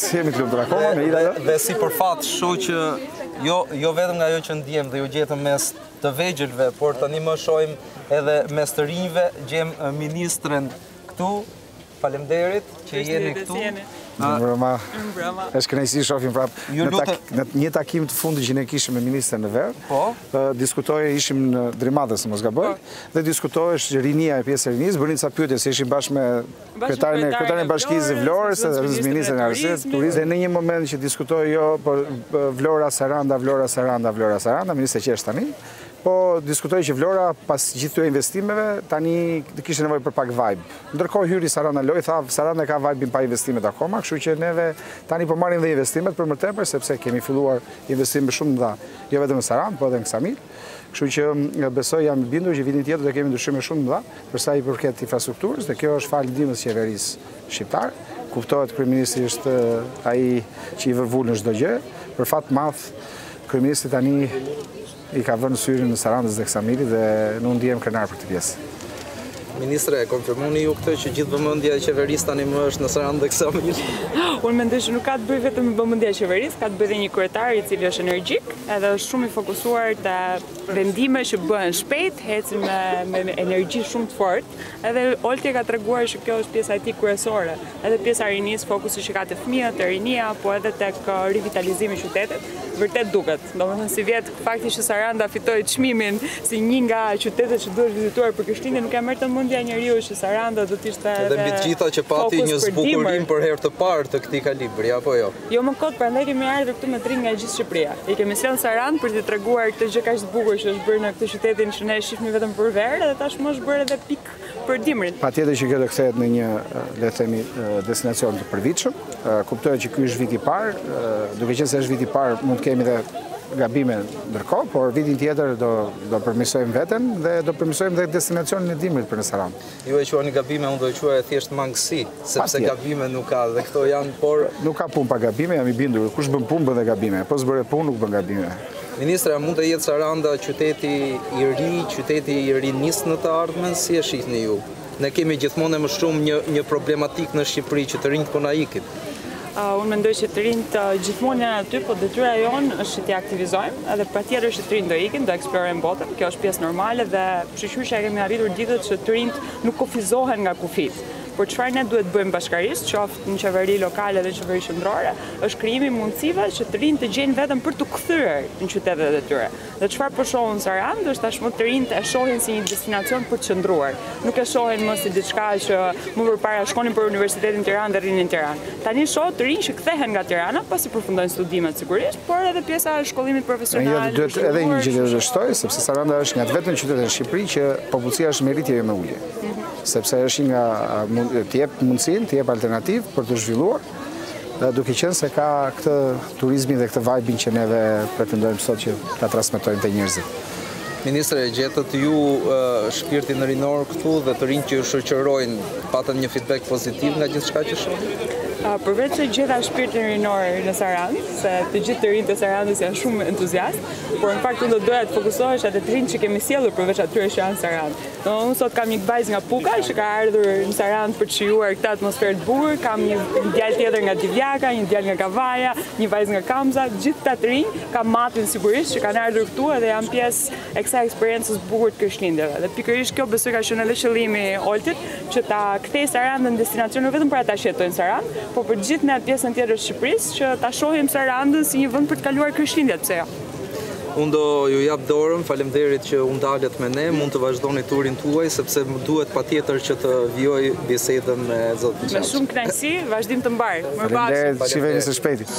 jemi të lumtur akoma me ida. Dhe si për fat, shoh që jo vetëm nga ajo që ndjem dhe ju gjetëm mes të vegjëlve, por tani më shohim edhe mes të rinjve, gjem ministren këtu. Faleminderit që jeni këtu. Mbrëma. Është kënaqësi shohim prapë në një takim të fundit që ne kishim me ministrin në Ver. Ishim në Drimadës, mos gaboj, dhe diskutohesh rinia e pjesë e rinisë, bënin ca pyetje se ishim bashkë me kryetarin e bashkisë Vlorës, edhe ministrin e arsimit, turizmit, dhe në një moment që diskutoi por Vlora Saranda, ministri që është tani. Po diskutoj që Vlora pas gjithë këtyre investimeve tani kishte nevojë për pak vibe. Ndërkohë hyri Saranda loj, tha Saranda ka vibe-in pa investimet akoma, kështu që neve tani po marrim dhe investimet për më tepër sepse kemi filluar investime shumë të mëdha, jo vetëm në Sarandë, po edhe në Ksamil. Kështu që besoj jam i bindur që vitin tjetër do kemi ndryshime shumë të mëdha për sa i përket infrastrukturës, dhe kjo është fal ndihmës qeverisë shqiptare. Kuptohet kryeministri është ai që i vërvul në çdo gjë. Për fat madh, kryeministri tani i ka vënë syrin në Sarandës dhe Ksamilit dhe nuk ndihem krenar për këtë pjesë. Ministre, konfirmoni ju këtë që gjithë vëmendja e qeverisë tani më është në Sarandë dhe Ksamil? Unë mendoj që nuk ka të bëjë vetëm me vëmendja e qeverisë, ka të bëjë edhe një kryetar i cili është energjik, edhe është shumë i fokusuar te vendime që bëhen shpejt, ecin me energji shumë të fortë. Edhe Olti ka treguar që kjo është pjesa e tij kryesore, edhe pjesa e rinisë, fokusi që ka te fëmijët, te rinia, po edhe tek rivitalizimi i qytetit. Vërtet duket. Domethënë si vjet fakti që Saranda fitoi çmimin si një nga qytetet që duhet vizituar për Krishtinën, nuk e merr të mendja njeriu që Saranda do të ishte edhe mbi të gjitha që pati një zbukurim për herë të parë të këtij kalibri, apo jo? Jo më kot, prandaj kemi ardhur këtu me trinj nga gjithë Shqipëria. I kemi sjellë Sarandë për t'i treguar këtë gjë kaq të bukur që është bërë në këtë qytetin që ne shihni vetëm për verë, dhe tashmë është bërë edhe pikë për dimrin. Patjetër që kjo do kthehet në një, le të themi, destinacion të përvitshëm. Kuptohet që ky është viti i parë, duke qenë se është viti i parë, mund të kemi dhe gabime ndërkohë, por vitin tjetër do përmirësojmë veten dhe do përmirësojmë dhe destinacionin e dimrit për në Sarandë. Ju e quani gabime, unë do e quaj thjesht mangësi, sepse gabime nuk ka dhe këto janë, por nuk ka punë pa gabime, jam i bindur. Kush bën punë bën dhe gabime, po s'bëre punë nuk bën gabime. Ministre, mund të jetë Saranda qyteti i ri, qyteti i rinisë në të ardhmen, si e shihni ju? Ne kemi gjithmonë më shumë një problematik në Shqipëri që të rinjt po na ikin. Unë mendoj që të rinjt gjithmonë janë aty, po detyra jonë është që t'i aktivizojmë, edhe patjetër që të rinjt do ikin, do eksplorojmë botën, kjo është pjesë normale dhe shqyrë kemi arritur ditët që të rinjt nuk kufizohen nga kufit. Por çfarë ne duhet bëjmë bashkërisht, qoftë në qeveri lokale dhe qeveri qendrore, është krijimi mundësive që të rinjt të gjejnë vetëm për të kthyer në qytetet e tyre. Dhe çfarë po shohun në Sarandë është tashmë të rinjt e shohin si një destinacion për të qëndruar. Nuk e shohin më si diçka që më përpara shkonin për Universitetin Tiranë dhe rinin në Tiranë. Tani shoh të rinj që kthehen nga Tirana pasi përfundojnë studimet sigurisht, por edhe pjesa e shkollimit profesional. Duhet edhe një gjë të shtoj, sepse Saranda është nga të vetëm qytetet e Shqipërisë që popullsia është me rritje me ulje. Sepse është nga të jep mundësinë, të jep alternativë për të zhvilluar, duke qenë se ka këtë turizmin dhe këtë vibe-in që neve pretendojmë sot që ta transmetojmë te njerëzit. Ministre, gjetët ju shpirtin rinor këtu dhe të rinj që ju shoqërojnë, patën një feedback pozitiv nga gjithçka që shohin? Përveç se gjeta shpirtin rinor në Sarandë, se të gjithë të rinjt e Sarandës janë shumë entuziastë, por në fakt unë do doja të fokusohesh atë të rinj që kemi sjellur përveç atyre që janë në Sarandë. Unë sot kam një vajzë nga Puka që ka ardhur në Sarandë për të shijuar këtë atmosferë të bukur, kam një djalë tjetër nga Divjaka, një djalë nga Kavaja, një vajzë nga Kamza, gjithë këta të rinj kam matin sigurisht që kanë ardhur këtu edhe janë pjesë e kësaj eksperiencës bukur të Krishtlindjeve. Dhe pikërisht kjo besoj ka qenë edhe qëllimi i Oltit, që ta kthejë Sarandën në destinacion jo vetëm për ata që jetojnë në Sarandë, po për gjithë në pjesën tjetër të Shqipërisë që ta shohim Sarandën si një vend për të kaluar Krishtlindjet, pse jo. Unë do ju jap dorën, faleminderit që u ndalet me ne, mund të vazhdoni turin tuaj sepse më duhet patjetër që të vijoj bisedën me zotin. Me shumë kënaqësi, vazhdim të mbar. Faleminderit, shihemi së shpejti.